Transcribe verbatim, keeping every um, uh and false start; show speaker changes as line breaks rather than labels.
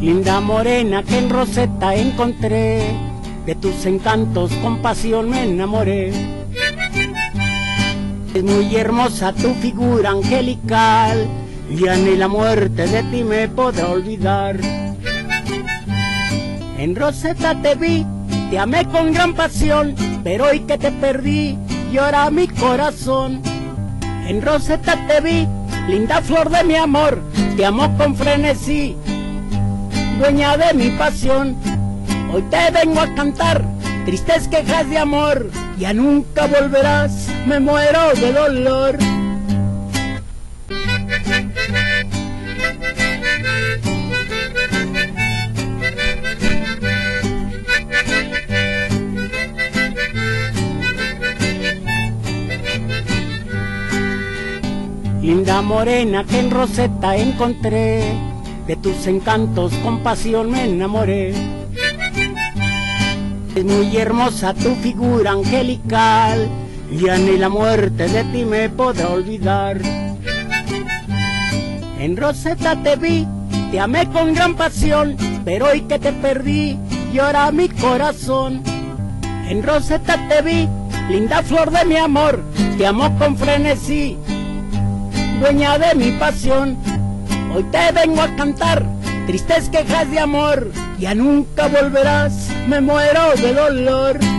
linda morena que en Rosetta encontré, de tus encantos con pasión me enamoré. Es muy hermosa tu figura angelical, ya ni la muerte de ti me podrá olvidar. En Rosetta te vi, te amé con gran pasión, pero hoy que te perdí, llora mi corazón. En Rosetta te vi, linda flor de mi amor, te amo con frenesí, dueña de mi pasión. Hoy te vengo a cantar tristes quejas de amor, ya nunca volverás, me muero de dolor. Linda morena que en Rosetta encontré, de tus encantos con pasión me enamoré. Es muy hermosa tu figura angelical, ya ni la muerte de ti me podrá olvidar. En Rosetta te vi, te amé con gran pasión, pero hoy que te perdí, llora mi corazón. En Rosetta te vi, linda flor de mi amor, te amo con frenesí, dueña de mi pasión. Hoy te vengo a cantar tristes quejas de amor, ya nunca volverás, me muero de dolor.